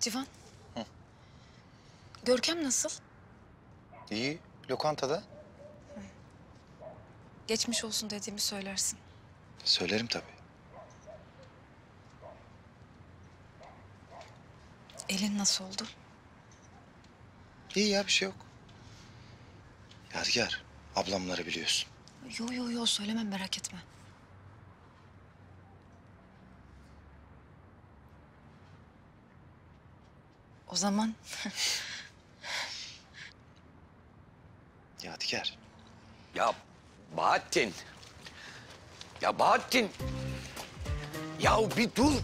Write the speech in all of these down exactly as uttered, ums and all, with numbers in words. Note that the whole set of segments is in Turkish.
Civan. Hı. Görkem nasıl? İyi, lokantada. Hı. Geçmiş olsun dediğimi söylersin. Söylerim tabii. Elin nasıl oldu? İyi ya, bir şey yok. Yadigar, ablamları biliyorsun. Yo yo yo söylemem, merak etme. O zaman Yadigar. Ya Bahattin. Ya Bahattin. Ya bir dur.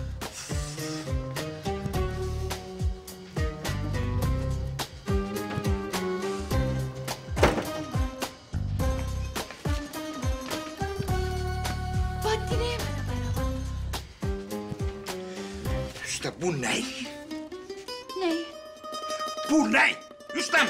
Bahattin'im. İşte bu ne? Ne? Bu ne? Rüstem!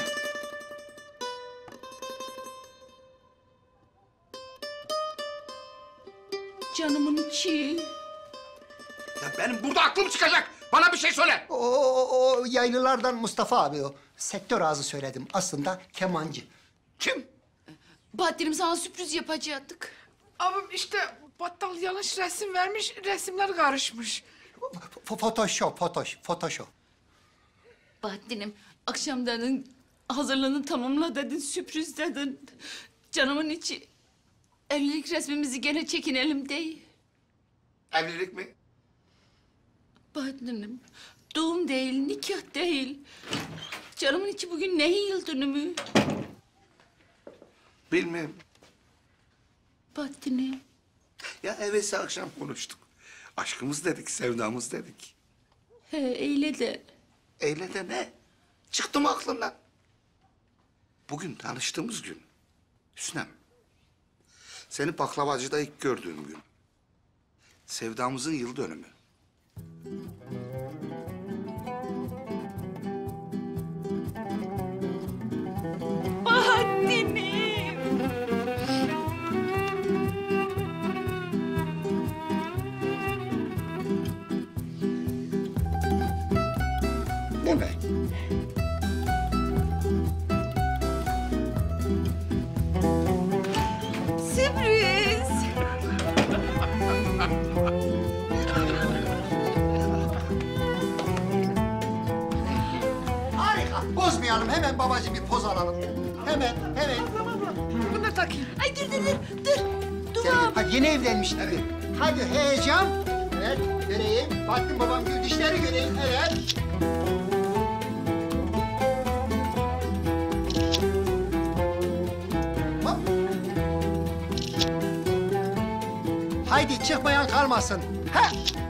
Canımın içi. Ya benim burada aklım çıkacak. Bana bir şey söyle. O, o, o yaylılardan Mustafa abi o. Sektör ağzı söyledim. Aslında kemancı. Kim? Bahattin'im sana sürpriz yapacaktık. Abim işte battal yanlış resim vermiş, resimler karışmış. F- Photoshop, Photoshop, Photoshop. Bahattin'im akşam dedin, hazırlığını tamamla dedin, sürpriz dedin. Canımın içi, evlilik resmimizi gene çekinelim değil. Evlilik mi? Bahattin'im, doğum değil, nikah değil. Canımın içi bugün neyin yıl dönümü? Bilmem. Bahattin'im. Ya evvelsi akşam konuştuk. Aşkımız dedik, sevdamız dedik. He eyle de. Eyle de ne? Çıktı mı aklından? Bugün tanıştığımız gün. Hüsnem. Seni baklavacıda ilk gördüğüm gün. Sevdamızın yıl dönümü. Bahattin'im. Bu ne? Sürpriz. Harika. Bozmayalım. Hemen babacığım bir poz alalım. Hemen, hemen. Bunu takayım. Ay dur dur dur. Dur. Dur Sen, abi. hadi yeni evlenmiş gibi. Hadi heyecan. Evet, göreyim. Baktım babam gül dişleri göreyim. Evet. Hop. Haydi çıkmayan kalmasın. Ha.